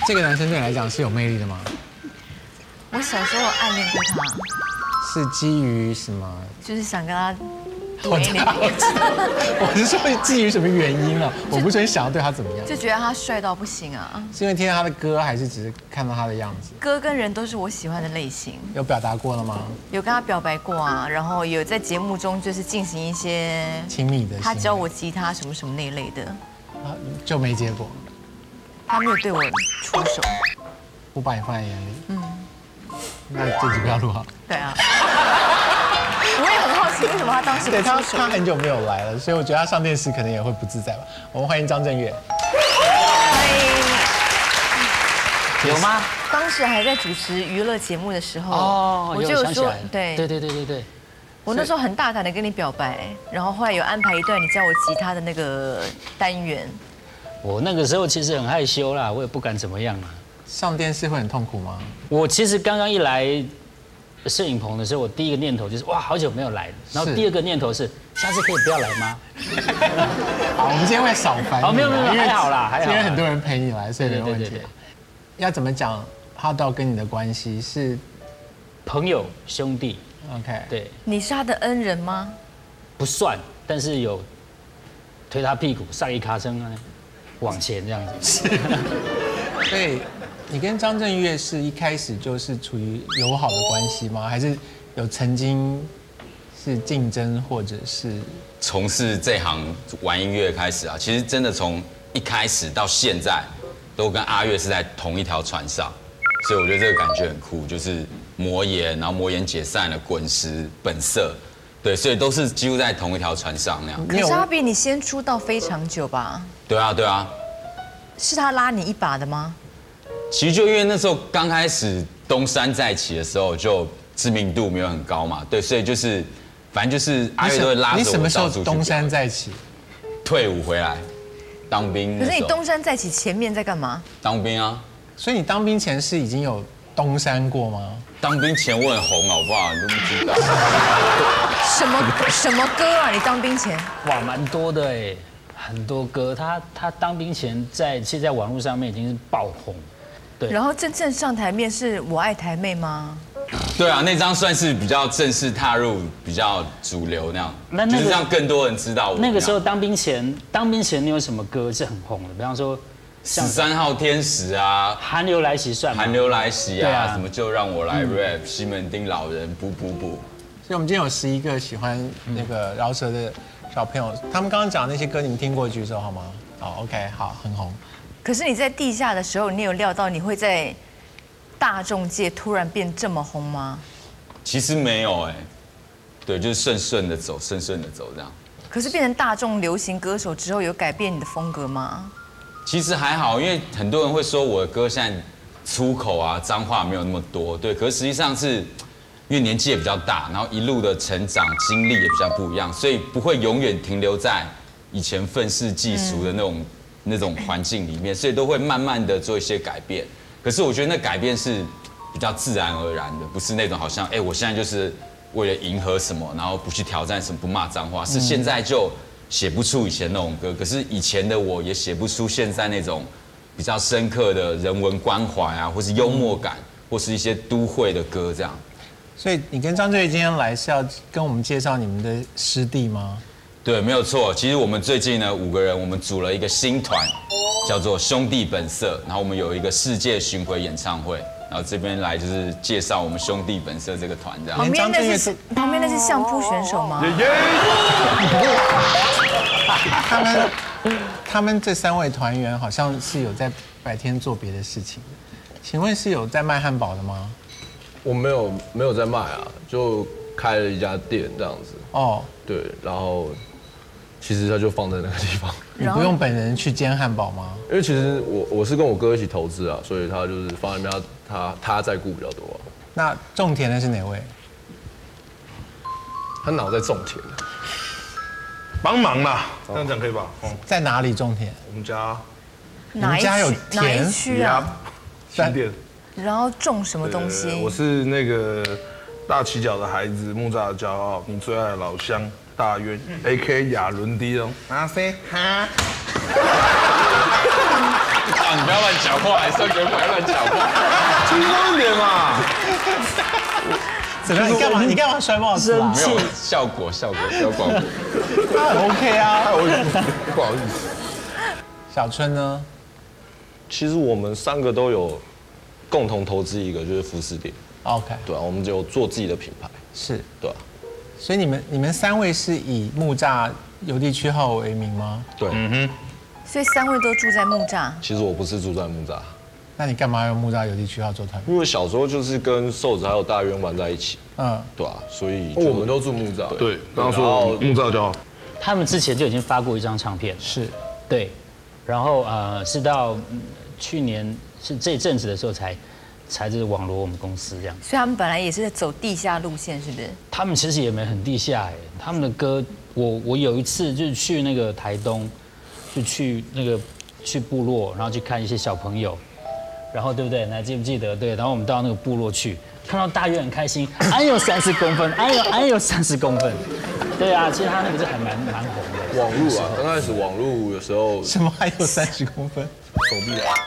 这个男生对你来讲是有魅力的吗？ 我小时候有暗恋过他， 是基于什么？ 就是想跟他我知道，我是说基于什么原因啊？我不是很想要对他怎么样， 就觉得他帅到不行啊。 是因为听到他的歌，还是只是看到他的样子？ 歌跟人都是我喜欢的类型。 有表达过了吗？ 有跟他表白过啊，然后有在节目中就是进行一些亲密的， 他教我吉他什么什么那一类的， 就没结果。 他没有对我出手， 不把你放在眼里。那这集不要录好。 对啊。我也很好奇，为什么他当时对他不出手？ 他很久没有来了，所以我觉得他上电视可能也会不自在吧。我们欢迎张震岳。 有吗？ 当时还在主持娱乐节目的时候， 哦， 我就说， 对， 我那时候很大胆的跟你表白，然后后来有安排一段你教我吉他的那个单元。 我那个时候其实很害羞啦，我也不敢怎么样啊。 上电视会很痛苦吗？ 我其实刚刚一来摄影棚的时候，我第一个念头就是哇，好久没有来了。然后第二个念头是，下次可以不要来吗？ 好，我们今天会少烦你。 好，没有，还好啦，还好。 今天很多人陪你来，所以没问题。要怎么讲Hot Dog跟你的关系是朋友兄弟 ？OK， 对。 你是他的恩人吗？ 不算，但是有推他屁股，上一卡声啊，往前这样子。 所以你跟张震岳是一开始就是处于友好的关系吗？还是有曾经是竞争，或者是从事这行玩音乐开始啊？其实真的从一开始到现在，都跟阿岳是在同一条船上，所以我觉得这个感觉很酷，就是魔岩，然后魔岩解散了，滚石、本色，对，所以都是几乎在同一条船上那样。 可是他比你先出道非常久吧？ 对啊，对啊。 是他拉你一把的吗？ 其实就因为那时候刚开始东山再起的时候，就知名度没有很高嘛，对，所以就是反正就是阿岳都会拉着我。 你什么时候东山再起？ 退伍回来，当兵。 可是你东山再起前面在干嘛？ 当兵啊。 所以你当兵前是已经有东山过吗？ 当兵前我很红，好不好？你都不知道。 什么歌啊？你当兵前？ 哇，蛮多的哎。很多歌，他当兵前其实在网络上面已经是爆红，对。 然后真正上台面是我爱台妹吗？ 对啊，那张算是比较正式踏入比较主流那样，就是让更多人知道我。 那个时候当兵前你有什么歌是很红的？比方说 13号天使啊， 寒流来袭算吗？ 寒流来袭啊，什么就让我来 rap， 西门町老人补。 所以我们今天有11个喜欢那个饶舌的小朋友，他们刚刚讲那些歌，你们听过举手好吗？好 ，OK， 好，很红。 可是你在地下的时候，你有料到你会在大众界突然变这么红吗？ 其实没有哎，对，就是顺顺的走这样。 可是变成大众流行歌手之后，有改变你的风格吗？ 其实还好，因为很多人会说我的歌现在粗口啊、脏话没有那么多，对，可是实际上是。因为年纪也比较大，然后一路的成长经历也比较不一样，所以不会永远停留在以前愤世嫉俗的那种环境里面，所以都会慢慢的做一些改变。可是我觉得那改变是比较自然而然的，不是那种好像我现在就是为了迎合什么，然后不去挑战什么，不骂脏话，是现在就写不出以前那种歌。可是以前的我也写不出现在那种比较深刻的人文关怀啊，或是幽默感，或是一些都会的歌这样。 所以你跟张震岳今天来是要跟我们介绍你们的师弟吗？ 对，没有错。其实我们最近呢5个人，我们组了一个新团，叫做兄弟本色。然后我们有一个世界巡回演唱会，然后这边来就是介绍我们兄弟本色这个团这样。 旁边那是相扑选手吗？ 他们这3位团员好像是有在白天做别的事情的，请问是有在卖汉堡的吗？ 我没有在卖啊，就开了一家店这样子。哦，对，然后其实他就放在那个地方。 你不用本人去煎汉堡吗？ 因为其实我是跟我哥一起投资啊，所以他就是放在那边，他在顾比较多啊。 那种田的是哪位？ 他脑在种田， 帮忙啦，这样讲可以吧？ 在哪里种田？ 我们家。 你们家有田？ 哪一区啊？ 新店。 然后种什么东西？ 我是那个大旗角的孩子，木栅的骄傲，你最爱的老乡大渊 ，A.K. 亚伦迪龙。 阿飞哈。 你不要乱讲话，还上节目还乱讲话， 轻松一点嘛。 怎么样？你干嘛摔帽子啊？ 没有效果，不要管我。 他很 OK 啊。 不好意思。 小春呢？ 其实我们3个都有共同投资一个，就是服饰店。 OK。 对啊，我们就有做自己的品牌。 是。 对啊。 所以你们3位是以木栅邮地区号为名吗？ 对。 所以3位都住在木栅。 其实我不是住在木栅。 那你干嘛用木栅邮地区号做团？ 因为小时候就是跟瘦子还有大渊玩在一起，对啊，所以我们都住木栅。 对，刚刚说木栅就好。 他们之前就已经发过一张唱片， 是， 对，然后是到去年是这阵子的时候才就是网罗我们公司这样。 所以他们本来也是在走地下路线，是不是？ 他们其实也没很地下哎，他们的歌，我有一次就是去那个台东，就去部落，然后去看一些小朋友。然后对不对？你还记不记得？对，然后我们到那个部落去，看到大约很开心，安有30公分，安有30公分。对啊，其实他那个是还蛮红的。 网路啊，刚开始网路有时候什么还有30公分？ 手臂啊。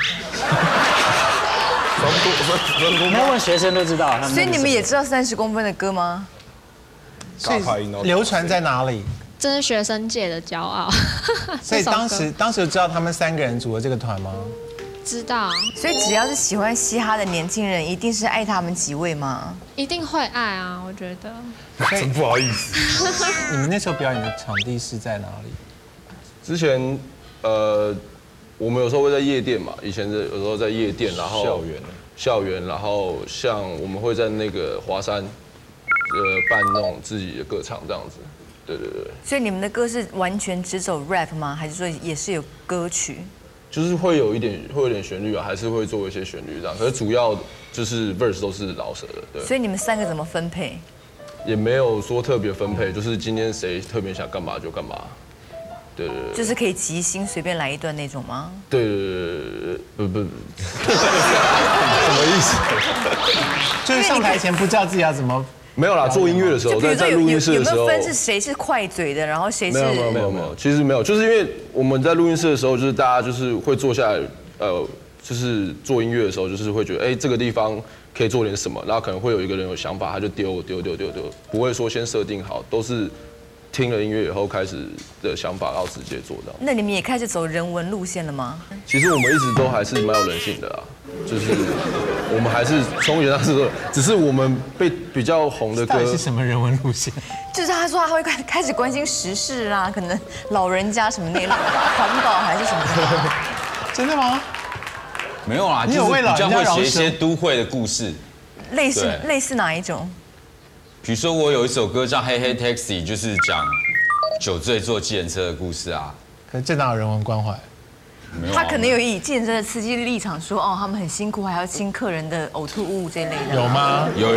你要问学生都知道。 所以你们也知道30公分的歌吗？ 所以流传在哪里？ 这是学生界的骄傲。 所以当时知道他们3个人组了这个团吗？ 知道， 所以只要是喜欢嘻哈的年轻人，一定是爱他们几位吗？ 一定会爱啊，我觉得。 真不好意思。 你们那时候表演的场地是在哪里？ 之前我们有时候会在夜店嘛，以前有时候在夜店，然后校园，然后像我们会在那个华山，办那种自己的歌唱这样子。对。 所以你们的歌是完全只走 rap 吗？还是说也是有歌曲？ 就是会有点旋律啊，还是会做一些旋律这样，可是主要就是 verse 都是饶舌的，对。 所以你们3个怎么分配？ 也没有说特别分配，就是今天谁特别想干嘛就干嘛，对。 就是可以即兴随便来一段那种吗？ 对，不，什么意思？ 就是上台前不知道自己要怎么。 没有啦，做音乐的时候，在录音室的时候， 有没有分是谁是快嘴的，然后谁是？ 没有，其实没有，就是因为我们在录音室的时候，就是大家就是会坐下来，就是做音乐的时候，就是会觉得，这个地方可以做点什么，然后可能会有一个人有想法，他就丢，不会说先设定好，都是听了音乐以后开始的想法，然后直接做到。 那你们也开始走人文路线了吗？ 其实我们一直都还是蛮有人性的啦。就是我们还是从原来是，只是我们比较红的歌。 到底是什么人文路线？ 就是他说他会开始关心时事啊，可能老人家什么那类，环保还是什么的。 真的吗？ 没有啦，就是比较会写一些都会的故事。 类似哪一种？ 比如说我有一首歌叫《嘿嘿 Taxi》，就是讲酒醉坐计程车的故事啊。 可是这哪有人文关怀？ 他可能有以健身的刺激立场说，他们很辛苦，还要清客人的呕吐物这类的。 有吗？ 有。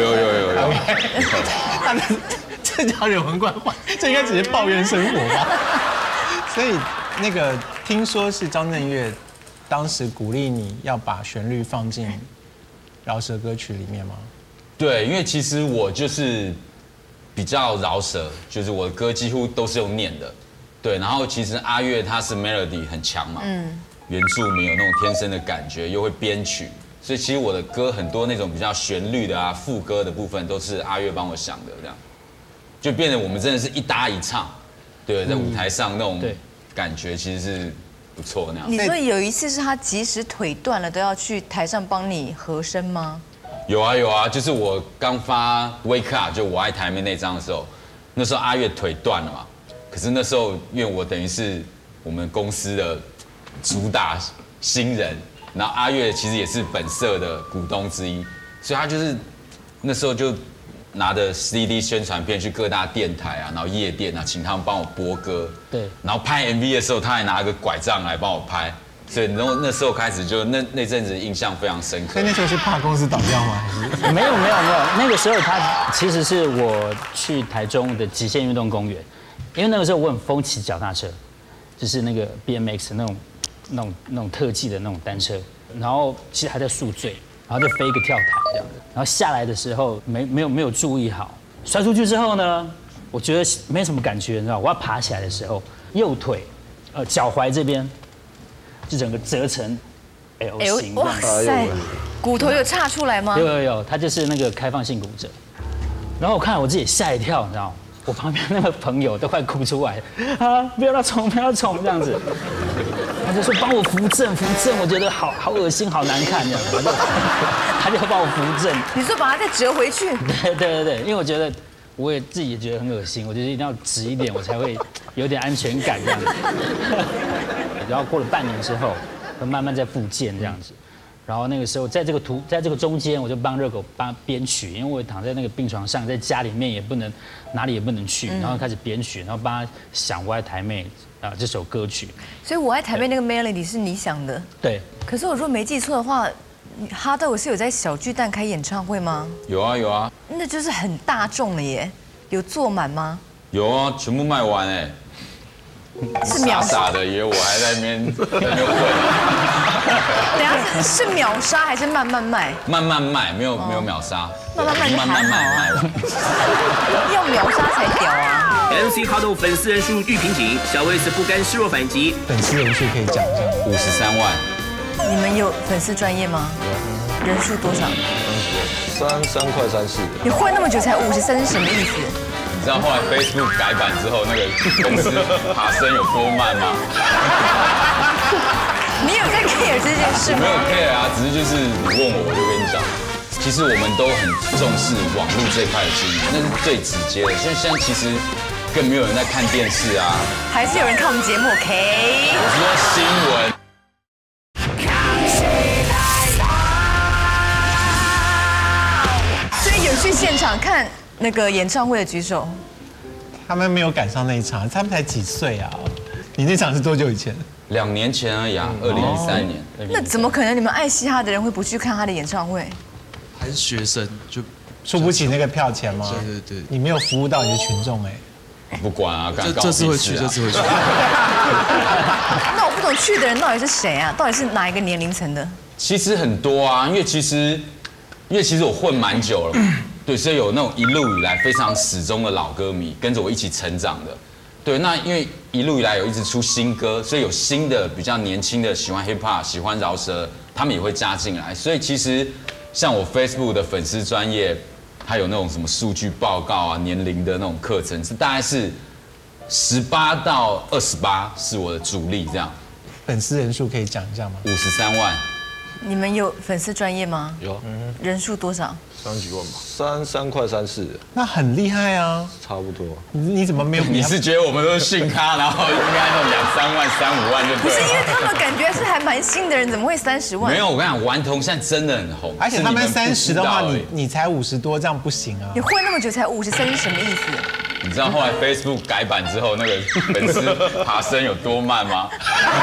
这叫人文关怀，这应该只是抱怨生活吧。所以那个听说是张震岳当时鼓励你要把旋律放进饶舌歌曲里面吗？ 对，因为其实我就是比较饶舌，就是我的歌几乎都是用念的。对，然后其实阿岳他是 melody 很强嘛，原住民有那种天生的感觉，又会编曲，所以其实我的歌很多那种比较旋律的啊、副歌的部分都是阿岳帮我想的，这样，就变得我们真的是一搭一唱，对，在舞台上那种感觉其实是不错那样。 你说有一次是他即使腿断了都要去台上帮你和声吗？ 有啊，就是我刚发 Wake Up 就我爱台妹那张的时候，那时候阿岳腿断了嘛。可是那时候，因为我等于是我们公司的主打新人，然后阿岳其实也是本社的股东之一，所以他就是那时候就拿着 CD 宣传片去各大电台啊，然后夜店啊，请他们帮我播歌。 对。 然后拍 MV 的时候，他还拿个拐杖来帮我拍，所以那时候开始就那阵子印象非常深刻。 所以那时候是怕公司倒掉吗？还是？ 没有，那个时候他其实是我去台中的极限运动公园。因为那个时候我很疯骑脚踏车，就是那个 BMX 那种特技的那种单车，然后其实还在宿醉，然后就飞一个跳台这样子，然后下来的时候没有注意好，摔出去之后呢，我觉得没什么感觉，你知道，我要爬起来的时候，右腿脚踝这边就整个折成 L 型这哇样子。 塞，骨头有岔出来吗？ 有，他就是那个开放性骨折。然后我看我自己吓一跳，你知道吗？我旁边那个朋友都快哭出来啊！不要冲，不要冲，这样子。他就说帮我扶正，我觉得好恶心，好难看这样子。他就帮我扶正。 你说把它再折回去？ 对，因为我觉得我也自己也觉得很恶心，我觉得一定要直一点，我才会有点安全感这样子。然后过了半年之后，会慢慢在复健这样子。然后那个时候，在这个中间，我就帮热狗编曲，因为我躺在那个病床上，在家里面也不能哪里也不能去，然后开始编曲，然后帮他想《我爱台妹》这首歌曲。 所以我爱台妹那个 melody 是你想的？ 对。 可是我如果没记错的话，哈豆是有在小巨蛋开演唱会吗？ 有啊， 那就是很大众了耶，有坐满吗？ 有啊，全部卖完哎。 是秒傻的，以为我还在那边混。 等下是秒杀还是慢慢卖？ 慢慢卖，没有秒杀。 慢慢卖，要秒杀才屌啊 ！MC 哈豆粉丝人数遇瓶颈，小 S 不甘示弱反击。 粉丝人数可以讲一下 ，53万。 你们有粉丝专业吗？人数多少 ？3块34。 你混那么久才53是什么意思？ 你知道后来 Facebook 改版之后，那个公司爬升有多慢吗？ 你有在 care 这件事吗？ 没有 care 啊，只是就是你问我就跟你讲。其实我们都很重视网络这块的经营，那是最直接的。现在其实更没有人在看电视啊， 还是有人看我们节目 ？OK。 我是说新闻。 所以有去现场看那个演唱会的举手。 他们没有赶上那一场，他们才几岁啊？你那场是多久以前 ？2年前而已啊，2013年。 那怎么可能你们爱嘻哈的人会不去看他的演唱会？ 还是学生就出不起那个票钱吗？ 对， 你没有服务到你的群众哎。 不管啊， 这次会去。 那我不懂去的人到底是谁啊？到底是哪一个年龄层的？ 其实很多啊，因为其实我混蛮久了嘛，对，所以有那种一路以来非常始终的老歌迷跟着我一起成长的。对，那因为一路以来有一直出新歌，所以有新的比较年轻的喜欢 hip hop、喜欢饶舌，他们也会加进来。所以其实像我 Facebook 的粉丝专页，还有那种什么数据报告啊、年龄的那种课程，是大概是18到28是我的主力这样。 粉丝人数可以讲一下吗 ？53万。 你们有粉丝专业吗？ 有。 人数多少 ？30几万吧。3块34。 那很厉害啊。 差不多。 你怎么没有？ 你是觉得我们都是训咖，然后应该那种2、3万、3、5万就对了？ 不是，因为他们感觉是还蛮新的人，怎么会30万？ 没有，我跟你讲，顽童现在真的很红。 而且他们30的话，你才50多，这样不行啊。 你混那么久才53是什么意思？ 你知道后来 Facebook 改版之后，那个粉丝爬升有多慢吗？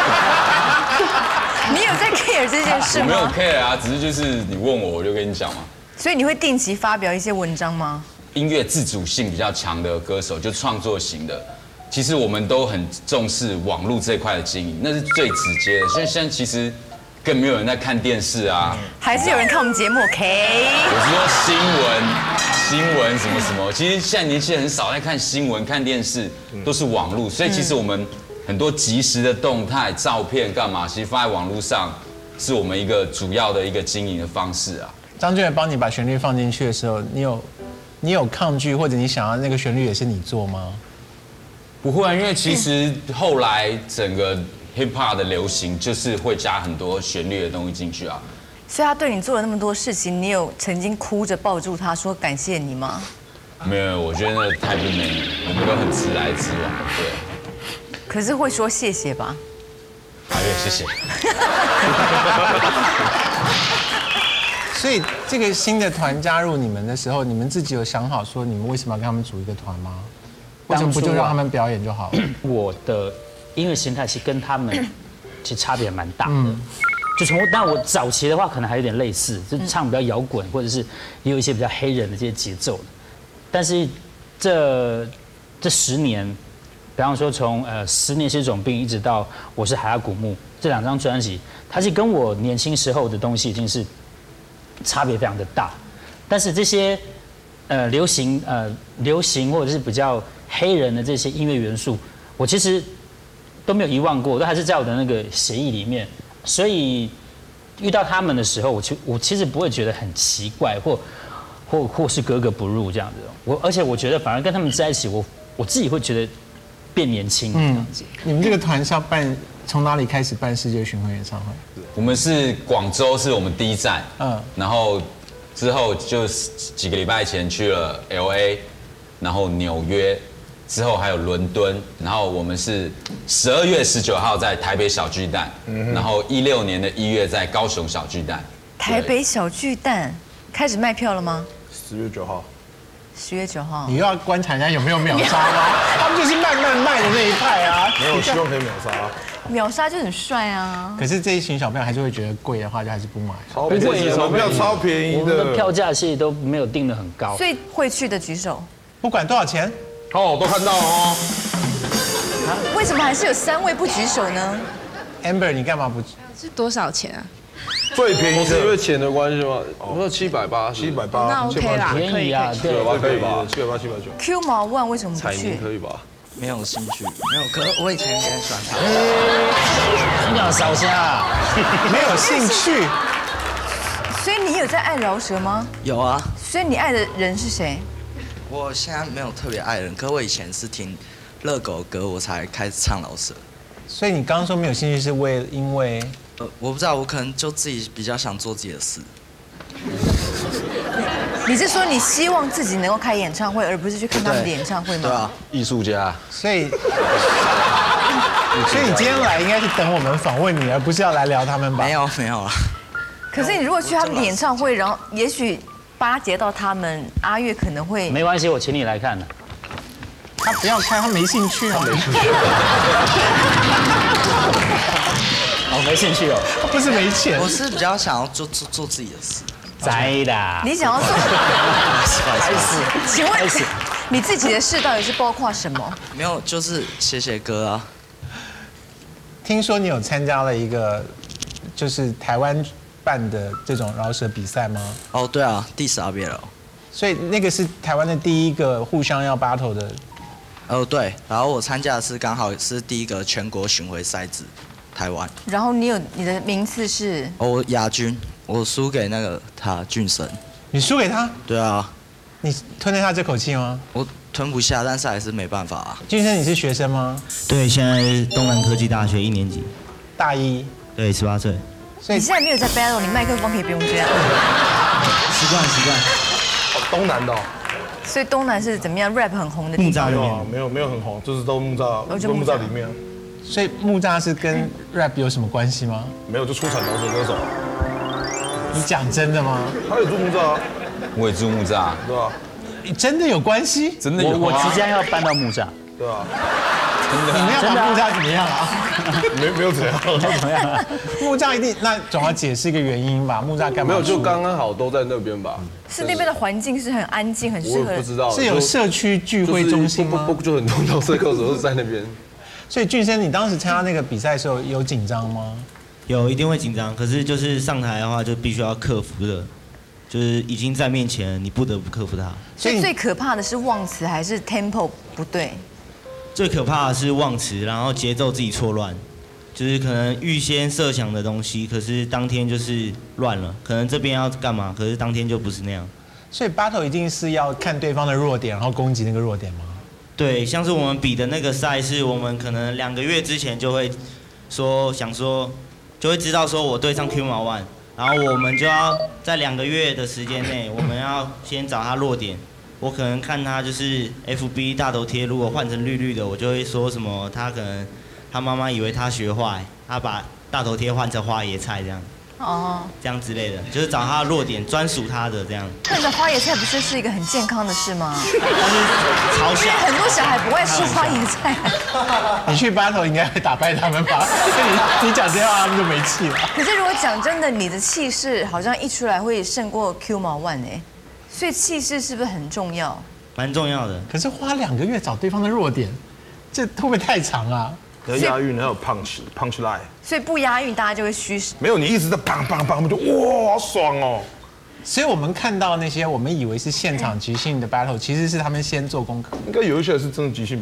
你有在 care 这件事吗？ 我没有 care 啊，只是就是你问我就跟你讲嘛。 所以你会定期发表一些文章吗？ 音乐自主性比较强的歌手，就创作型的，其实我们都很重视网络这块的经营，那是最直接的。现在其实更没有人在看电视啊， 还是有人看我们节目 ？OK。 我是说新闻什么什么，其实现在年轻人很少在看新闻、看电视，都是网络，所以其实我们很多即时的动态、照片干嘛，其实放在网络上，是我们一个主要的一个经营的方式啊。 张俊元帮你把旋律放进去的时候，你有抗拒，或者你想要那个旋律也是你做吗？ 不会啊，因为其实后来整个 hip hop 的流行就是会加很多旋律的东西进去啊。 所以他对你做了那么多事情，你有曾经哭着抱住他说感谢你吗？ 没有，我觉得那太不美，我们都很直来直往，对。 可是会说谢谢吧？ 好，谢谢。 所以这个新的团加入你们的时候，你们自己有想好说你们为什么要跟他们组一个团吗？为什么不就让他们表演就好了？ 我的音乐形态其实跟他们其实差别蛮大的。就但我早期的话可能还有点类似，就唱比较摇滚，或者是也有一些比较黑人的这些节奏。但是这10年，比方说从10年是种病一直到我是海牙古墓这2张专辑，它是跟我年轻时候的东西已经是差别非常的大。但是这些流行或者是比较黑人的这些音乐元素，我其实都没有遗忘过，都还是在我的那个协议里面。所以遇到他们的时候，我其实不会觉得很奇怪，或是格格不入这样子。而且我觉得反而跟他们在一起，我自己会觉得变年轻这样子。 你们这个团是要从哪里开始办世界巡回演唱会？ 我们是广州是我们第一站，然后之后就几个礼拜前去了 LA， 然后纽约，之后还有伦敦，然后我们是12月19号在台北小巨蛋，然后16年的1月在高雄小巨蛋。 台北小巨蛋开始卖票了吗 10月9号。 10月9号。 你又要观察人家有没有秒杀吗？他们就是慢慢卖的那一派啊。 没有，希望可以秒杀。 秒杀就很帅啊。 可是这一群小朋友还是会觉得贵的话，就还是不买。 超便宜，门票超便宜的。 我们的票价其实都没有定得很高。 所以会去的举手。 不管多少钱。 哦，都看到哦。 为什么还是有3位不举手呢 ？Amber， 你干嘛不？ 是多少钱啊？ 最便宜是因为钱的关系吗？我说780，780， 那 OK 啦， 便宜啊，对， 可以吧 ？780，790。 Q 毛万为什么不去？ 可以吧？ 没有兴趣，没有。可我以前也很喜欢他。 你讲烧虾， 没有兴趣。 所以你有在爱饶舌吗？ 有啊。 所以你爱的人是谁？ 我现在没有特别爱人，可我以前是听热狗歌，我才开始唱饶舌。 所以你刚刚说没有兴趣，是因为我不知道，我可能就自己比较想做自己的事。 你是说你希望自己能够开演唱会，而不是去看他们的演唱会吗？ 对啊， 艺术家。 所以你今天来应该是等我们访问你，而不是要来聊他们吧？ 没有啊。 可是你如果去他们的演唱会，然后也许巴结到他们，阿月可能会没关系，我请你来看的。 他不要看，他没兴趣啊。 哦，没兴趣哦。 他不是没钱， 我是比较想要做自己的事。 栽的。 你想要做？ 开始。 请问你自己的事到底是包括什么？ 没有，就是写歌啊。 听说你有参加了一个就是台湾办的这种饶舌比赛吗？ 哦，对啊，第12了。 所以那个是台湾的第一个互相要 battle 的。 哦，对，然后我参加的是刚好是第一个全国巡回赛制，台湾。 然后你的名次是？ 哦，我亚军，我输给那个俊生。 你输给他？ 对啊。 你吞得下这口气吗？ 我吞不下，但是还是没办法啊。 俊生，你是学生吗？ 对，现在东南科技大学1年级。 大一。 对，18岁。 所以你现在没有在 battle， 你麦克风可以不用这样。 习惯。 东南的。 所以东南是怎么样 rap 很红的地方？ 没有很红，就是都木栅里面。 所以木栅是跟 rap 有什么关系吗？ 没有，就出产饶舌歌手。 你讲真的吗？ 他也住木栅啊。 我也住木栅， 对吧？ 你真的有关系？ 真的有啊。 我即将要搬到木栅。 对啊。 你们要把木栅怎么样啊？ 没有怎样。 怎么样？ 木栅一定那总要解释一个原因吧？木栅干嘛？ 没有，就刚刚好都在那边吧。 是那边的环境是很安静，很适合。 我不知道。 是有社区聚会中心吗？ 就很多饶舌歌手都在那边。 所以俊生，你当时参加那个比赛的时候有紧张吗？ 有，一定会紧张。可是就是上台的话，就必须要克服的，就是已经在面前了，你不得不克服它。 所以最可怕的是忘词还是 tempo 不对？ 最可怕的是忘词，然后节奏自己错乱，就是可能预先设想的东西，可是当天就是乱了。可能这边要干嘛，可是当天就不是那样。 所以 battle 一定是要看对方的弱点，然后攻击那个弱点吗？ 对，像是我们比的那个赛事，我们可能2个月之前就会想说，就会知道说我对上 Q 毛万，然后我们就要在2个月的时间内，我们要先找他弱点。我可能看他就是 FB 大头贴，如果换成绿绿的，我就会说什么他可能他妈妈以为他学坏，他把大头贴换成花椰菜这样。哦。这样之类的，就是找他的弱点，专属他的这样。 换成花椰菜不是一个很健康的事吗？ 但是嘲笑。 很多小孩不爱吃花椰菜。 你去 battle 应该会打败他们吧？你讲这话他们就没气了。 可是如果讲真的，你的气势好像一出来会胜过 Q 毛万哎。所以气势是不是很重要？ 蛮重要的。 可是花2个月找对方的弱点，这会不会太长啊？ 要押韵，还有 punch line。 所以不押韵，大家就会虚实。 没有，你一直在砰，我们就哇，好爽哦。 所以我们看到那些我们以为是现场即兴的 battle， 其实是他们先做功课。 应该有一些是真的即兴吧？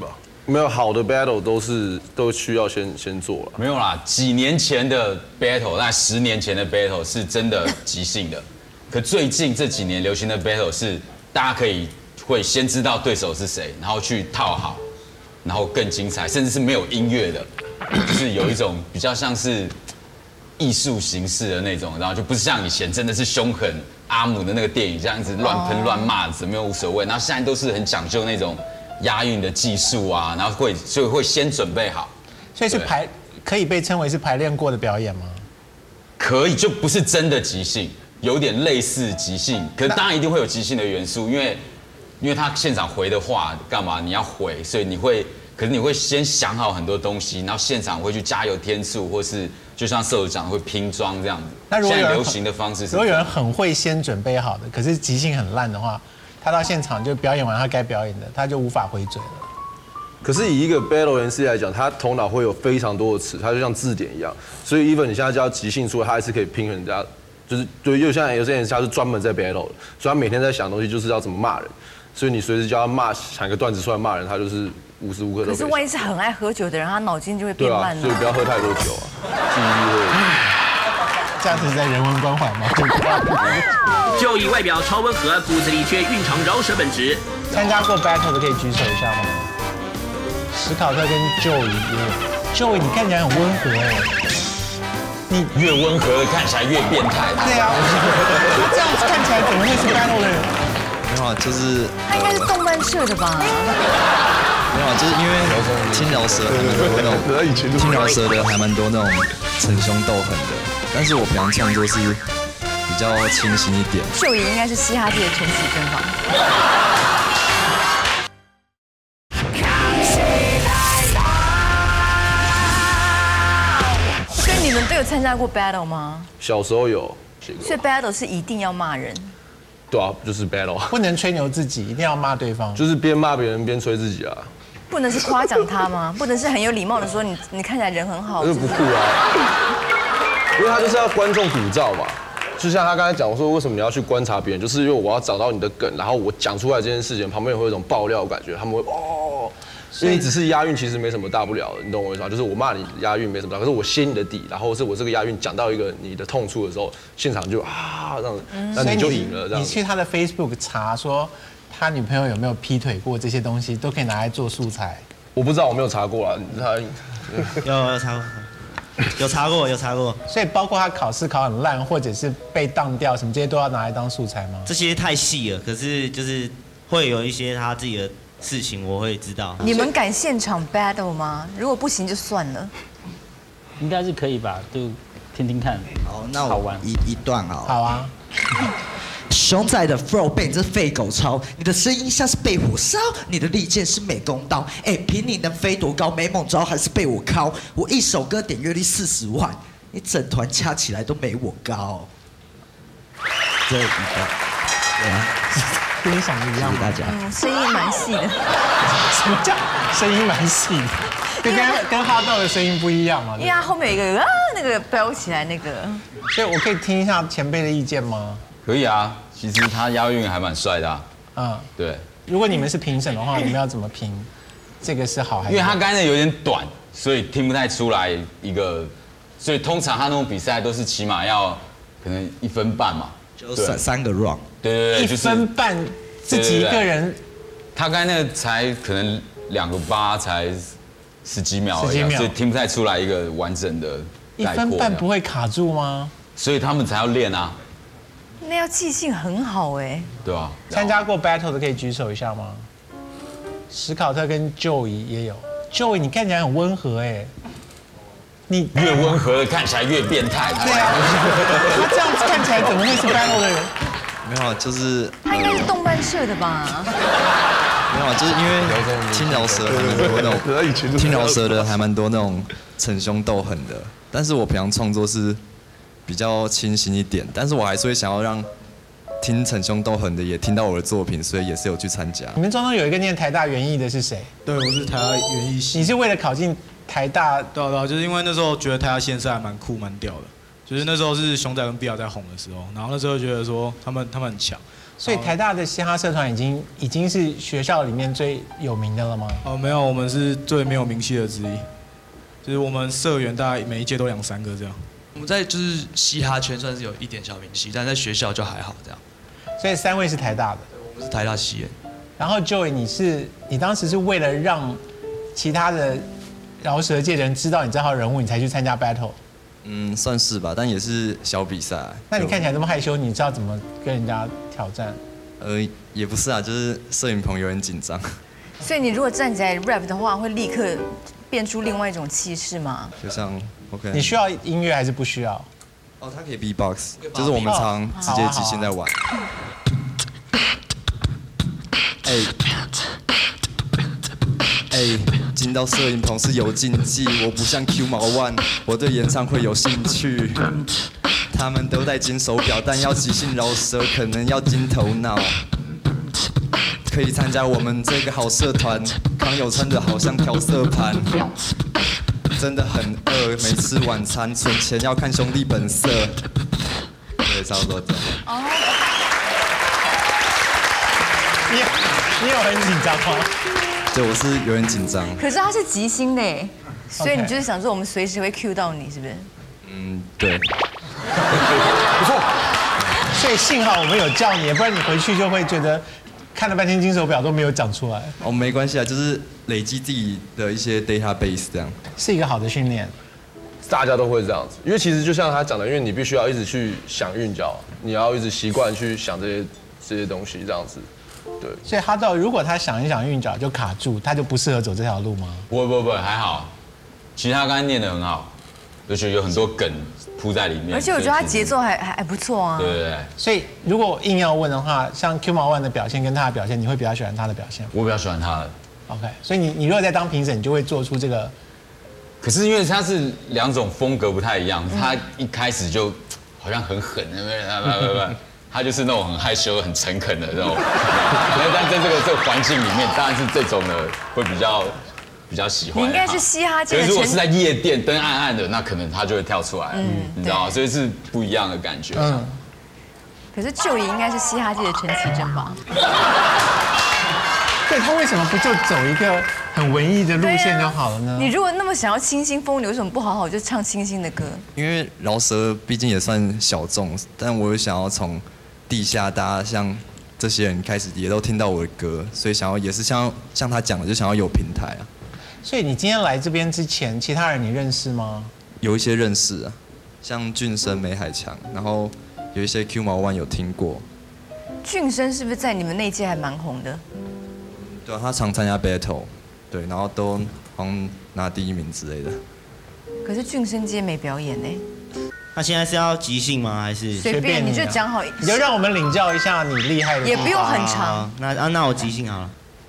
没有好的 battle 都需要先做了。 没有啦，几年前的 battle， 那10年前的 battle 是真的即兴的。可最近这几年流行的 battle 是大家会先知道对手是谁，然后去套好，然后更精彩，甚至是没有音乐的，就是有一种比较像是艺术形式的那种，然后就不是像以前真的是凶狠阿姆的那个电影这样子乱喷乱骂怎么样无所谓，然后现在都是很讲究那种押韵的技术啊，然后所以会先准备好， 所以是可以被称为是排练过的表演吗？ 可以，就不是真的即兴，有点类似即兴，可是当然一定会有即兴的元素，因为他现场回的话干嘛你要回，所以可是你会先想好很多东西，然后现场会去加油添醋，或是就像社长讲会拼装这样子。 那如果现在流行的方式是， 如果有人很会先准备好的，可是即兴很烂的话，他到现场就表演完他该表演的，他就无法回嘴了。 可是以一个 battle MC 来讲，他头脑会有非常多的词，他就像字典一样，所以 even 你现在叫即兴出来，他还是可以拼人家，就是对，就像有些人他是专门在 battle 的，所以他每天在想东西就是要怎么骂人，所以你随时叫他想个段子出来骂人，他就是无时无刻都。 可是万一是很爱喝酒的人，他脑筋就会变对啊， 慢了。 所以不要喝太多酒啊，记忆力会。 这样子是在人文关怀吗？ 就以外表超温和，骨子里却蕴藏饶舌本质。 参加过 battle 的可以举手一下吗？史考特跟 Joey 也有。Joey 你看起来很温和哎， 你越温和的看起来越变态。 对啊，他这样子看起来怎么会是 battle 的人？ 没有啊，就是他应该是动漫社的吧？ 没有啊，就是因为听饶舌还蛮多那种，听饶舌的还蛮多那种逞凶斗狠的，但是我平常创作是比较清新一点。 Joey应该是嘻哈界的陈绮贞吧？所以你们都有参加过 battle 吗？ 小时候有。 所以 battle 是一定要骂人。 对啊，就是 battle， 不能吹牛自己，一定要骂对方。 就是边骂别人边吹自己啊。 不能是夸奖他吗？不能是很有礼貌的说你看起来人很好。 这不酷啊，因为他就是要观众鼓噪嘛。就像他刚才讲，我说为什么你要去观察别人，就是因为我要找到你的梗，然后我讲出来这件事情，旁边也会有一种爆料感觉，他们会哦。因为你只是押韵，其实没什么大不了的，你懂我意思吗？就是我骂你押韵没什么大，可是我掀你的底，然后是我这个押韵讲到一个你的痛处的时候，现场就啊这样子，那你就赢了。这样你去他的 Facebook 查说他女朋友有没有劈腿过，这些东西都可以拿来做素材。 我不知道，我没有查过啊。他有查过。 所以包括他考试考很烂，或者是被当掉什么，这些都要拿来当素材吗？ 这些太细了，可是就是会有一些他自己的事情我会知道。 你们敢现场 battle 吗？如果不行就算了。 应该是可以吧，就听听看。 好，那我一段好。 好啊。 熊仔的 flow 被你这废狗抄，你的声音像是被火烧，你的利剑是美工刀。凭你能飞多高，没猛招还是被我敲。我一首歌点阅率40万，你整团加起来都没我高。这一段，对啊， 跟你想的一样。 谢谢大家。 声音蛮细的。 什么叫声音蛮细的？跟哈豆的声音不一样嘛？ 因为他后面有一个那个飙起来那个。 所以我可以听一下前辈的意见吗？ 可以啊，其实他押韵还蛮帅的啊。 嗯， 对。 如果你们是评审的话，你们要怎么评？这个是好还是？ 因为他刚才有点短，所以听不太出来一个。所以通常他那种比赛都是起码要可能1分半嘛， 就3个 round。 对， 1分半自己一个人。 他刚才那个才可能2个8才10几秒而已，所以听不太出来一个完整的概括。 1分半不会卡住吗？ 所以他们才要练啊。 那要记性很好哎。 对啊。 参加过 battle 的可以举手一下吗？史考特跟 Joey 也有。Joey 你看起来很温和哎。你越温和的看起来越变态。 对啊。他这样子看起来怎么会是 battle 的人？ 没有啊，就是他应该是动漫社的吧？ 没有啊，就是因为听饶舌还蛮多那种，听饶舌的还蛮多那种逞凶斗狠的，但是我平常创作是比较清新一点，但是我还是会想要让听逞凶斗狠的也听到我的作品，所以也是有去参加。 你们中有一个念台大园艺的是谁？ 对，我是台大园艺系。 你是为了考进台大？ 对，就是因为那时候觉得台大县市还蛮酷蛮屌的， 就是那时候是熊仔跟碧瑶在红的时候，然后那时候觉得说他们很强。 所以台大的嘻哈社团已经是学校里面最有名的了吗？ 哦，没有，我们是最没有名气的之一，就是我们社员大概每一届都2、3个这样。 我们在就是嘻哈圈算是有一点小名气，但在学校就还好这样。 所以3位是台大的， 我们是台大西演。 然后 Joey， 你当时是为了让其他的饶舌界的人知道你这号人物，你才去参加 battle？ 算是吧，但也是小比赛。 那你看起来这么害羞，你知道怎么跟人家挑战？ 也不是啊，就是摄影棚有点紧张。 所以你如果站起来 rap 的话，会立刻变出另外一种气势吗？ 就像 OK。 你需要音乐还是不需要？ 哦，它可以 B-box， 就是我们常直接即兴在玩。进到摄影棚是有禁忌，我不像 Q 毛1，我对演唱会有兴趣。他们都戴金手表，但要即兴饶舌可能要金头脑。可以参加我们这个好社团，康有穿的好像调色盘。真的很饿，没吃晚餐，存钱要看兄弟本色。对，差不多这样。 哦。 你有很紧张吗？ 对，我是有点紧张。 可是他是即兴的，所以你就是想说我们随时会 cue 到你，是不是？ 对。 不错。所以幸好我们有叫你，不然你回去就会觉得看了半天金手表都没有讲出来。 哦，没关系啊，就是累积自己的一些 database 这样。 是一个好的训练。 大家都会这样子，因为其实就像他讲的，因为你必须要一直去想韵脚，你要一直习惯去想这些东西这样子。对， 所以哈豆如果他想一想韵脚就卡住，他就不适合走这条路吗？ 不，还好。其实他刚才念得很好，而且有很多梗铺在里面。 而且我觉得他节奏还不错啊。 对。 所以如果硬要问的话，像 Q 毛1的表现跟他的表现，你会比较喜欢他的表现？ 我比较喜欢他的。 OK， 所以你如果在当评审，你就会做出这个。 可是因为他是2种风格不太一样，他一开始就好像很狠，他就是那种很害羞、很诚恳的那种。但在这个环境里面，当然是这种的会比较喜欢。 你应该是嘻哈界的。 可是如果是在夜店灯暗暗的，那可能他就会跳出来，你知道吗？所以是不一样的感觉。 可是Joey应该是嘻哈界的陈绮贞吧？ 对，他为什么不就走一个很文艺的路线就好了呢？ 你如果那么想要清新风流，为什么不好好就唱清新的歌？ 因为饶舌毕竟也算小众，但我又想要从地下大家像这些人开始也都听到我的歌，所以想要也是像他讲的，就想要有平台啊。 所以你今天来这边之前，其他人你认识吗？ 有一些认识啊，像俊生、梅海强，然后有一些 Q 毛1有听过。 俊生是不是在你们那届还蛮红的？ 对啊，他常参加 battle， 对，然后都好像拿第1名之类的。 可是俊生今天没表演呢。 那现在是要即兴吗？还是随便你就讲好， 你就让我们领教一下你厉害的地方。 也不用很长。 那我即兴好了。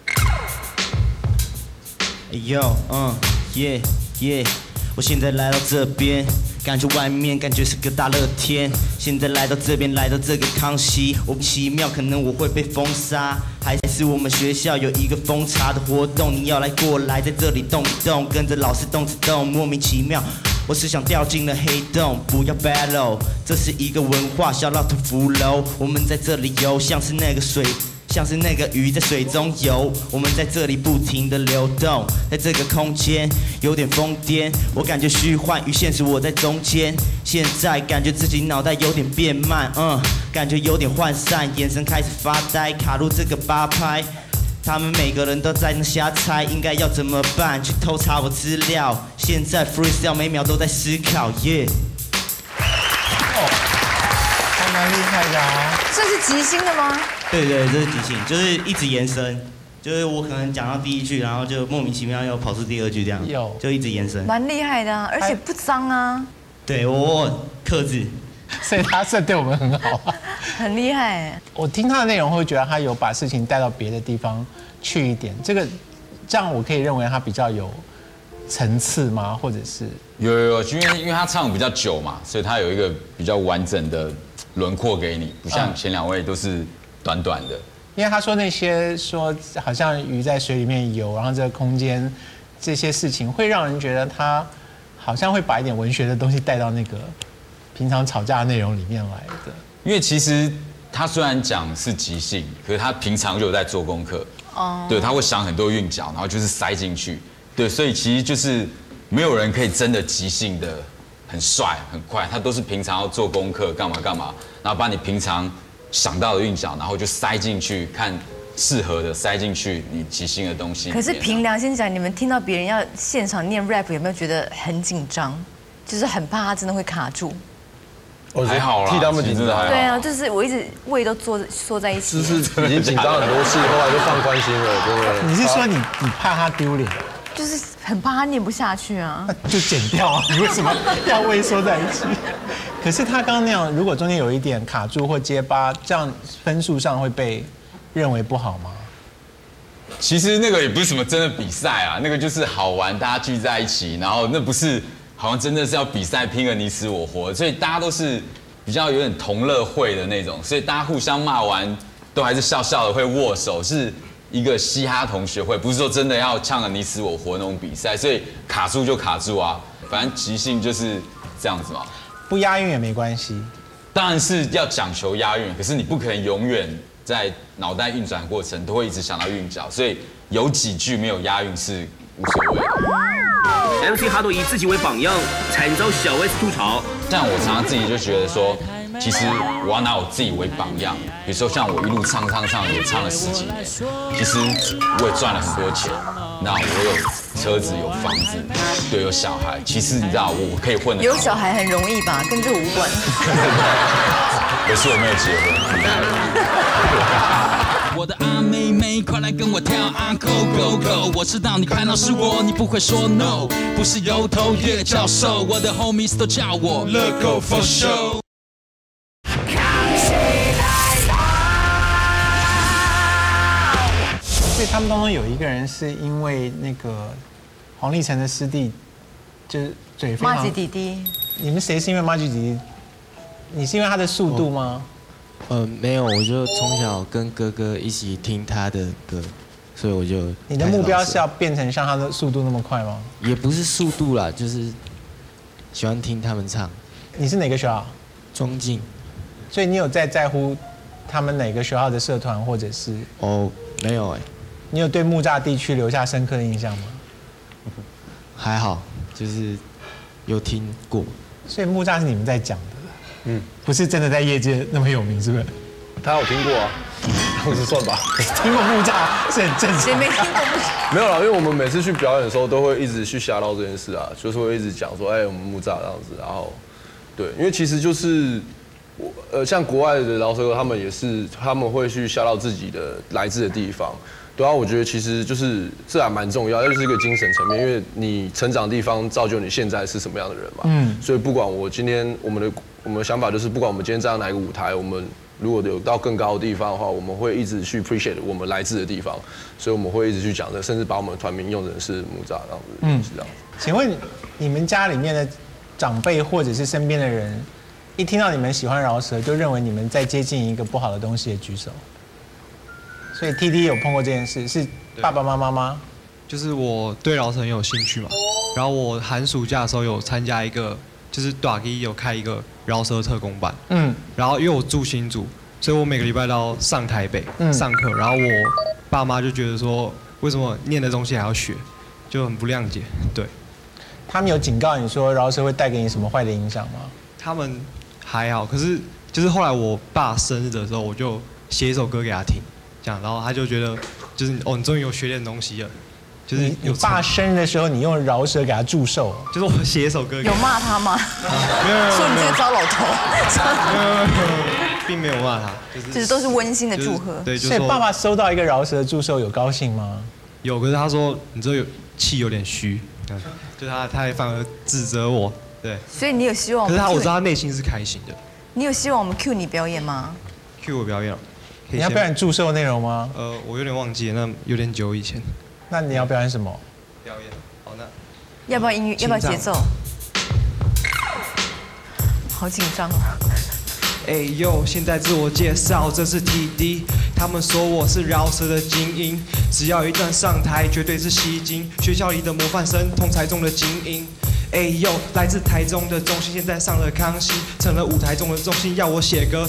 耶，我现在来到这边。感觉外面感觉是个大热天，现在来到这边，来到这个康熙，我不奇妙，可能我会被封杀，还是我们学校有一个封茶的活动，你要来过来，在这里动一动，跟着老师动次动，莫名其妙，我是想掉进了黑洞，不要 battle， 这是一个文化，小老土福楼，我们在这里游，像是那个鱼在水中游，我们在这里不停的流动，在这个空间有点疯癫，我感觉虚幻与现实我在中间，现在感觉自己脑袋有点变慢，感觉有点涣散，眼神开始发呆，卡入这个8拍，他们每个人都在那瞎猜，应该要怎么办？去偷查我资料，现在 freestyle 每秒都在思考，耶。 还蛮厉害的啊！ 这是即兴的吗？ 对，这是即兴，就是一直延伸，就是我可能讲到第1句，然后就莫名其妙又跑出第2句这样，就一直延伸。 蛮厉害的啊，而且不脏啊。 对，我克制， 所以他是对我们很好啊。 很厉害。 我听他的内容会觉得他有把事情带到别的地方去一点，这样我可以认为他比较有层次吗？或者是有，因为他唱比较久嘛，所以他有一个比较完整的轮廓给你，不像前2位都是短短的。 因为他说那些好像鱼在水里面游，然后这个空间这些事情，会让人觉得他好像会把一点文学的东西带到那个平常吵架的内容里面来的？ 因为其实他虽然讲是即兴，可是他平常就有在做功课。对，他会想很多韵脚，然后就是塞进去。对，所以其实就是没有人可以真的即兴的很帅很快，他都是平常要做功课干嘛干嘛，然后把你平常想到的韵脚，然后就塞进去，看适合的塞进去你即兴的东西。 可是凭良心讲，你们听到别人要现场念 rap， 有没有觉得很紧张？就是很怕他真的会卡住。 还好啦， 替他们紧张。 对啊，就是我一直胃都缩在一起。 就是已经紧张很多次，后来就放宽心了，对不对？ 你是说你怕他丢脸？ 就是很怕他念不下去啊。 那就剪掉啊！你为什么要胃缩在一起？可是他刚刚那样，如果中间有一点卡住或结巴，这样分数上会被认为不好吗？ 其实那个也不是什么真的比赛啊，那个就是好玩，大家聚在一起，然后那不是。好像真的是要比赛拼个你死我活，所以大家都是比较有点同乐会的那种，所以大家互相骂完都还是笑笑的会握手，是一个嘻哈同学会，不是说真的要唱个你死我活那种比赛，所以卡住就卡住啊，反正即兴就是这样子嘛。 不押韵也没关系， 当然是要讲求押韵，可是你不可能永远在脑袋运转过程都会一直想到韵脚，所以有几句没有押韵是无所谓。 MC 哈豆以自己为榜样，惨遭小 S 吐槽。 像我常常自己就觉得说，其实我要拿我自己为榜样。比如说像我一路唱也唱了10几年，其实我也赚了很多钱。那我有车子有房子，对，有小孩。其实你知道我可以混得好。 有小孩很容易吧，跟这无关。 可是我没有结婚。 我的阿妹妹，快来跟我跳啊 Go Go Go！ 我知道你看到是我，你不会说 No， 不是油头叶教授，我的 homies 都叫我 Let Go For Show。 所以他们当中有一个人是因为那个黄立成的师弟，就是嘴非常。 麻吉弟弟。 你们谁是因为麻吉弟弟？你是因为他的速度吗？ 没有，我就从小跟哥哥一起听他的歌，所以我就。 你的目标是要变成像他的速度那么快吗？ 也不是速度啦，就是喜欢听他们唱。 你是哪个学校？ 中敬。 所以你有在乎他们哪个学校的社团或者是？ 哦，没有哎。 你有对木栅地区留下深刻的印象吗？ 还好，就是有听过。 所以木栅是你们在讲的，不是真的在业界那么有名，是不是？ 他有听过啊，这样子算吧。 听过木栅是很正常。谁没听过？ 没有啦，因为我们每次去表演的时候，都会一直去瞎唠这件事啊，就是会一直讲说，我们木栅这样子，然后，对，因为其实就是，像国外的饶舌歌，他们也是，他们会去瞎唠自己的来自的地方。对啊，我觉得其实就是这还蛮重要，就是一个精神层面，因为你成长的地方造就你现在是什么样的人嘛。所以不管我今天我们的想法就是，不管我们今天站在哪一个舞台，我们如果有到更高的地方的话，我们会一直去 appreciate 我们来自的地方，所以我们会一直去讲的，甚至把我们的团名用成是木栅这样子，是这样。 请问你们家里面的长辈或者是身边的人，一听到你们喜欢饶舌，就认为你们在接近一个不好的东西的举手？所以 TD 有碰过这件事，是爸爸妈妈吗？ 就是我对饶舌很有兴趣嘛，然后我寒暑假的时候有参加一个，就是大一有开一个饶舌特工班，然后因为我住新竹，所以我每个礼拜都要上台北上课，然后我爸妈就觉得说，为什么念的东西还要学，就很不谅解，对。 他们有警告你说饶舌会带给你什么坏的影响吗？ 他们还好，可是就是后来我爸生日的时候，我就写一首歌给他听。然后他就觉得，就是你终于有学点东西了，就是你爸生日的时候，你用饶舌给他祝寿， 就是我写一首歌。 有骂他吗？ 没有， 说你这个糟老头。 并没有骂他， 就是都是温馨的祝贺。 对， 所以爸爸收到一个饶舌的祝寿，有高兴吗？ 有，可是他说你这气有点虚，就他还反而指责我，对。 所以你有希望？ 可是我知道他内心是开心的。 你有希望我们 cue 你表演吗 ？cue 我表演。 你要表演祝寿内容吗？ 我有点忘记了，那有点久以前。 那你要表演什么？ 表演。好，那要不要音乐？要不要节奏？好紧张啊！ 哎呦，现在自我介绍，这是 TD。他们说我是饶舌的精英，只要一旦上台，绝对是吸睛。学校里的模范生，同才中的精英。 哎呦，来自台中的中心，现在上了康熙，成了舞台中的重心，要我写歌。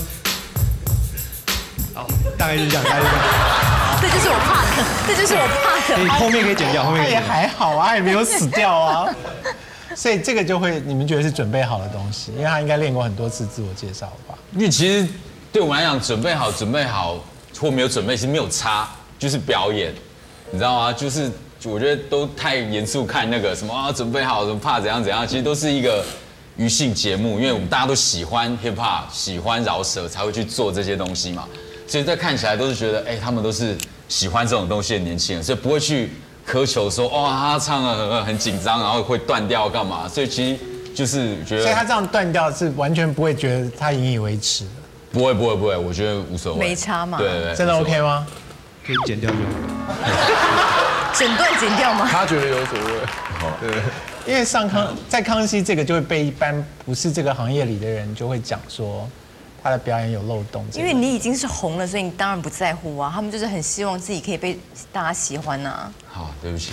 好，大概就是这样， 这就是我怕的，这就是我怕的。 后面可以剪掉，后面可以剪掉。 也还好啊，也没有死掉啊。所以这个就会，你们觉得是准备好的东西，因为他应该练过很多次自我介绍吧？ 因为其实对我们来讲，准备好或没有准备，其实没有差，就是表演，你知道吗？就是我觉得都太严肃看那个什么啊，准备好，什么怕怎样怎样，其实都是一个娱性节目，因为我们大家都喜欢 hip hop， 喜欢饶舌，才会去做这些东西嘛。所以在看起来都是觉得，他们都是喜欢这种东西的年轻人，所以不会去苛求说，哇，他唱得很紧张，然后会断掉干嘛？所以其实就是觉得， 所以他这样断掉是完全不会觉得他引以为耻的。 不会，我觉得无所谓， 没差嘛。 对， 真的 OK 吗？ 可以剪掉就好。整段剪掉吗？ 他觉得有所谓。对， 因为在康熙这个就会被一般不是这个行业里的人就会讲说。他的表演有漏洞， 因为你已经是红了，所以你当然不在乎啊。他们就是很希望自己可以被大家喜欢呐。 好，对不起。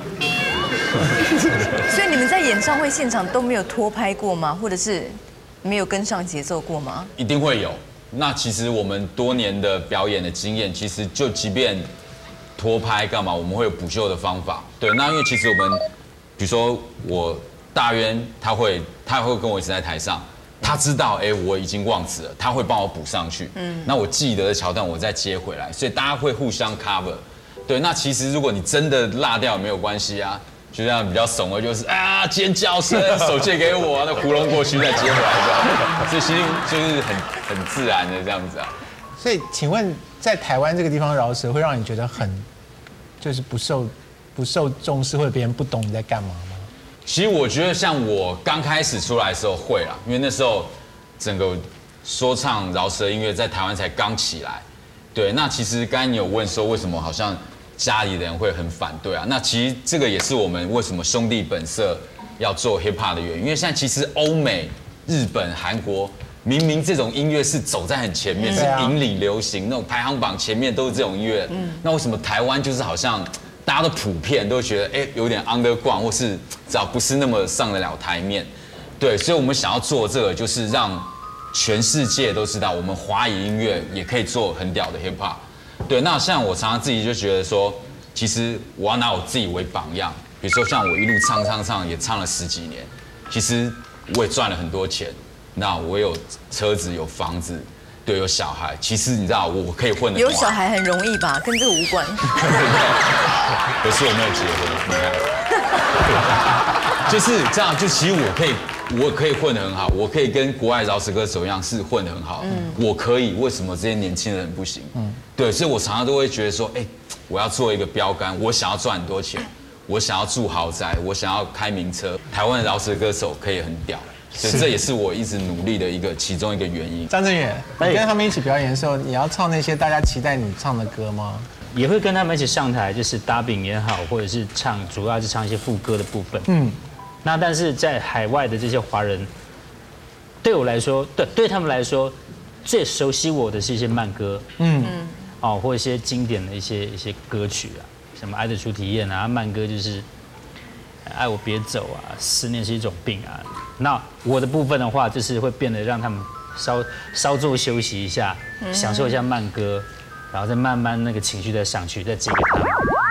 所以你们在演唱会现场都没有拖拍过吗？或者是没有跟上节奏过吗？ 一定会有。那其实我们多年的表演的经验，其实就即便拖拍干嘛，我们会有补救的方法。对，那因为其实我们，比如说我大渊，他会跟我一起在台上。他知道，我已经忘词了，他会帮我补上去。那我记得的桥段，我再接回来，所以大家会互相 cover。对，那其实如果你真的落掉没有关系啊，就这样比较怂的，就是尖叫声，手借给我，那糊弄过去再接回来这样。所以其实就是很自然的这样子啊。 所以请问，在台湾这个地方饶舌会让你觉得就是不受重视，或者别人不懂你在干嘛吗？ 其实我觉得像我刚开始出来的时候会啦，因为那时候整个说唱饶舌音乐在台湾才刚起来。对，那其实刚才你有问说为什么好像家里人会很反对啊？那其实这个也是我们为什么兄弟本色要做 hip hop 的原因，因为现在其实欧美、日本、韩国明明这种音乐是走在很前面，是引领流行那种排行榜前面都是这种音乐，那为什么台湾就是好像？大家都普遍都觉得，有点 underground， 或是只要不是那么上得了台面，对，所以我们想要做这个，就是让全世界都知道，我们华语音乐也可以做很屌的 hip hop。对，那像我常常自己就觉得说，其实我要拿我自己为榜样，比如说像我一路唱，也唱了10几年，其实我也赚了很多钱，那我有车子，有房子。对，有小孩，其实你知道，我可以混得有小孩很容易吧，跟这个无关。 可是我没有结婚，你看，就是这样。就其实我可以混得很好，我可以跟国外饶舌歌手一样是混得很好。我可以，为什么这些年轻人不行？对，所以我常常都会觉得说，我要做一个标杆，我想要赚很多钱，我想要住豪宅，我想要开名车。台湾的饶舌歌手可以很屌。所以这也是我一直努力的其中一个原因。 张震岳，你跟他们一起表演的时候，你要唱那些大家期待你唱的歌吗？ 也会跟他们一起上台，就是搭饼也好，或者是主要是唱一些副歌的部分。那但是在海外的这些华人，对我来说，对他们来说，最熟悉我的是一些慢歌，或一些经典的一些歌曲啊，什么《爱的初体验》啊，慢歌就是爱我别走啊，思念是一种病啊。那我的部分的话，就是会变得让他们稍作休息一下，享受一下慢歌，然后再慢慢那个情绪再上去，再接给他们。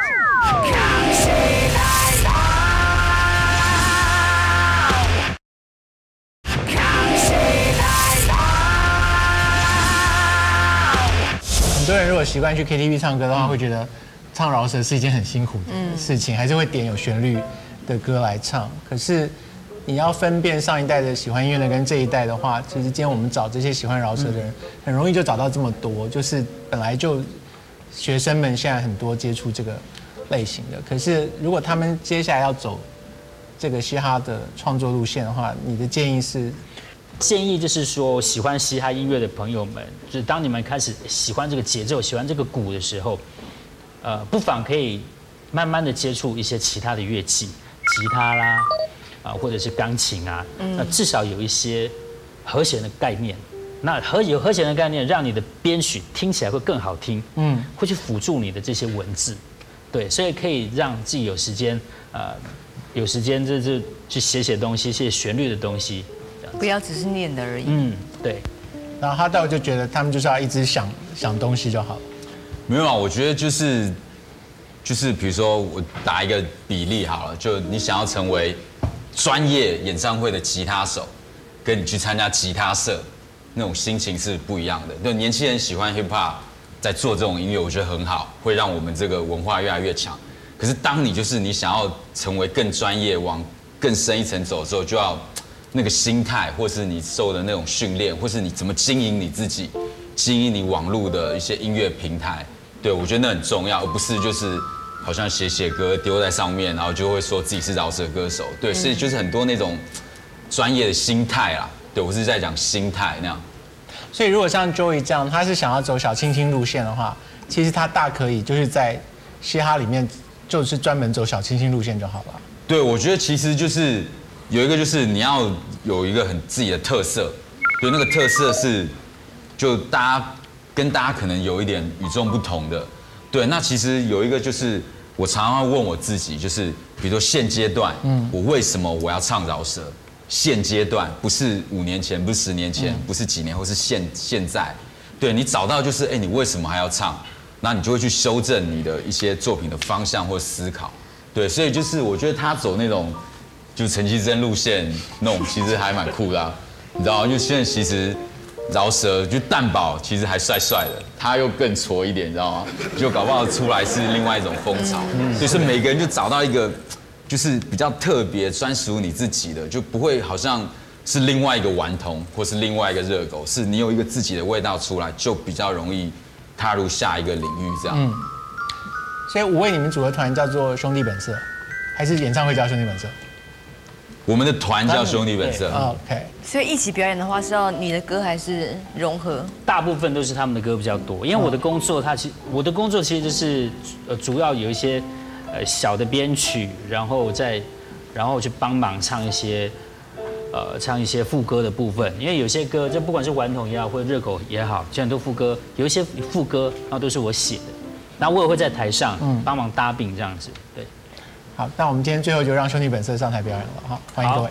很多人如果习惯去 KTV 唱歌的话，会觉得唱饶舌是一件很辛苦的事情，还是会点有旋律的歌来唱。可是你要分辨上一代的喜欢音乐的跟这一代的话，其实今天我们找这些喜欢饶舌的人，很容易就找到这么多，就是本来就学生们现在很多接触这个类型的。可是如果他们接下来要走这个嘻哈的创作路线的话，你的建议是？ 建议就是说，喜欢嘻哈音乐的朋友们，就是当你们开始喜欢这个节奏、喜欢这个鼓的时候，不妨可以慢慢的接触一些其他的乐器，吉他啦，或者是钢琴啊，那至少有一些和弦的概念。那有和弦的概念，让你的编曲听起来会更好听，会去辅助你的这些文字，对，所以可以让自己有时间， 有时间就去写东西，写旋律的东西， 不要只是念的而已。 嗯，对。 然后哈道就觉得他们就是要一直想东西就好了。 没有啊，我觉得就是比如说我打一个比例好了，就你想要成为专业演唱会的吉他手，跟你去参加吉他社，那种心情是不一样的。就年轻人喜欢 hip hop， 在做这种音乐，我觉得很好，会让我们这个文化越来越强。可是当你想要成为更专业，往更深一层走的时候，就要那个心态，或是你受的那种训练，或是你怎么经营你自己，经营你网络的一些音乐平台。对，我觉得那很重要，而不是就是好像写歌丢在上面，然后就会说自己是饶舌歌手。对，是就是很多那种专业的心态啦。对，我是在讲心态那样。 所以如果像 Joey 这样，他是想要走小清新路线的话，其实他大可以就是在嘻哈里面就是专门走小清新路线就好了。 对，我觉得其实就是有一个就是你要有一个很自己的特色，对，那个特色是就跟大家可能有一点与众不同的。对，那其实有一个就是我常常会问我自己，就是比如说现阶段，我为什么我要唱饶舌？现阶段不是5年前，不是10年前，不是几年，或是现在。对，你找到就是你为什么还要唱？那你就会去修正你的一些作品的方向或思考。对，所以就是我觉得他走那种就是陈绮贞路线那种，其实还蛮酷的啊，你知道吗？因为现在其实饶舌就蛋堡其实还帅帅的，他又更挫一点，你知道吗？就搞不好出来是另外一种风潮。就是每个人就找到一个就是比较特别、专属你自己的，就不会好像是另外一个顽童或是另外一个热狗，是你有一个自己的味道出来，就比较容易踏入下一个领域这样。 所以5位你们组合团叫做兄弟本色，还是演唱会叫兄弟本色？ 我们的团叫兄弟本色。 OK。 所以一起表演的话，是要你的歌还是融合？ 大部分都是他们的歌比较多，因为我的工作其实就是主要有一些小的编曲，然后去帮忙唱一些副歌的部分。因为有些歌，就不管是顽童也好，或者热狗也好，就很多副歌，有一些副歌然后都是我写的，那我也会在台上帮忙搭并这样子。对。 好，那我们今天最后就让兄弟本色上台表演了，好，欢迎各位。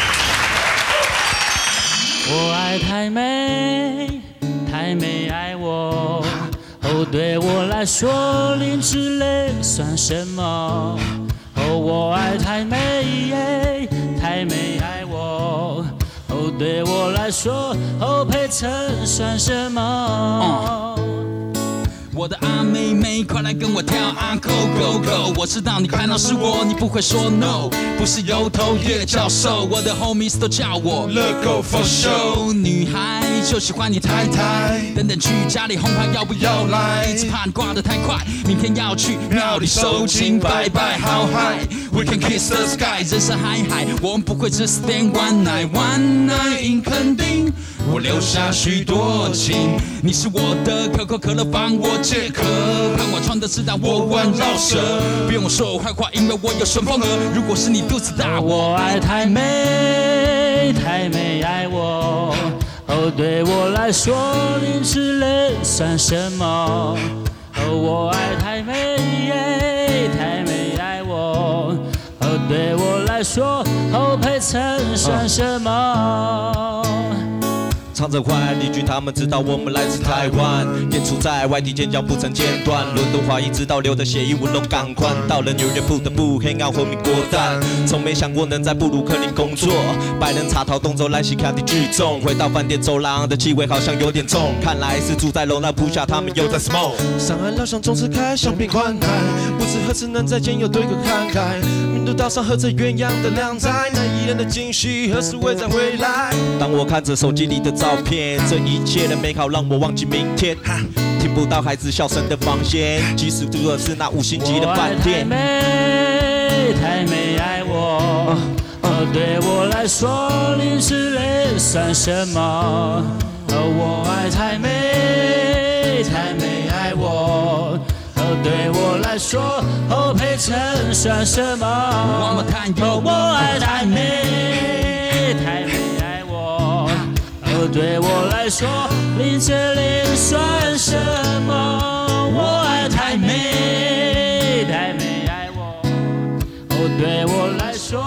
我爱太美，太美爱我，哦，对我来说零之类算什么？哦，我爱太美，太美爱我，哦，对我来说，哦，配衬算什么？我的阿妹妹，快来跟我跳啊 ，Go Go Go！ 我知道你看到是我，你不会说 No， 不是油头叶教授，我的 homies 都叫我 Let Go For Show。女孩就喜欢你太太，等等去家里轰趴要不要来？只怕你挂得太快，明天要去庙里收金拜拜，好嗨 ！We can kiss the sky， 人生海海，我们不会只 stand one night in 垦丁，我留下许多情，你是我的可口可乐，帮我解渴，看我穿的是但我玩饶舌，不用说我坏话，因为我有顺风耳。如果是你肚子大，我爱太美，太美爱我，哦，对我来说零之类算什么？哦，我爱太美，太美爱我，哦，对我来说，哦，配衬算什么？ 唱着快，邻居他们知道我们来自台湾，演出在外地尖叫不曾间断，伦敦华裔直到流的血液温柔港宽，到了纽约不得不黑暗和民国蛋，从没想过能在布鲁克林工作，白人茶桃东走兰西卡的聚众，回到饭店走廊的气味好像有点重，看来是住在楼那铺下他们又在 smoke。上海老乡总是开香槟款待，不知何时能再见又对个慷慨，民都岛上喝着鸳鸯的靓仔，那一人的惊喜何时会再回来？当我看着手机里的照片，这一切的美好让我忘记明天，听不到孩子笑声的房间，即使住的是那5星级的饭店。 太美爱我，哦，对我来说零之类算什么？哦，我爱太美，太美爱我，哦，对我来说，哦，配衬算什么？哦，我爱太美，太美爱我。哦，对我来说，零之类算什么？我爱太美，太美爱我。哦，对我来说。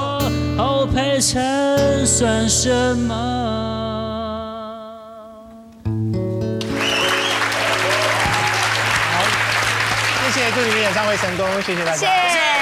成算什么？ 谢谢，祝你们演唱会成功，谢谢大家。 谢谢。